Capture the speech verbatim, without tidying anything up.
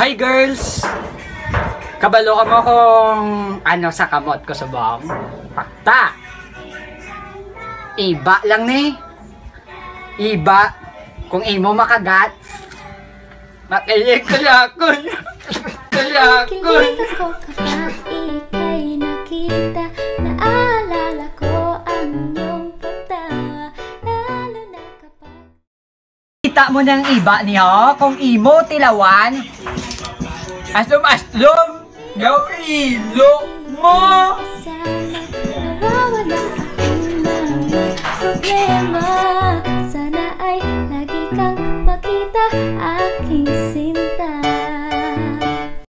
Hi girls! Kabalo ka mo kung ano sa kamot ko subong. Pakta! Iba lang ni. Iba. Kung imo makagat. Makilig ko yakon. Yakon. Makilig ako kapag ika'y nakita. Naalala ko ang iyong pagtawa. Lalo na kapag Kita mo ng iba niya kung imo tilawan. Aslom aslom. Yaw ilo mo.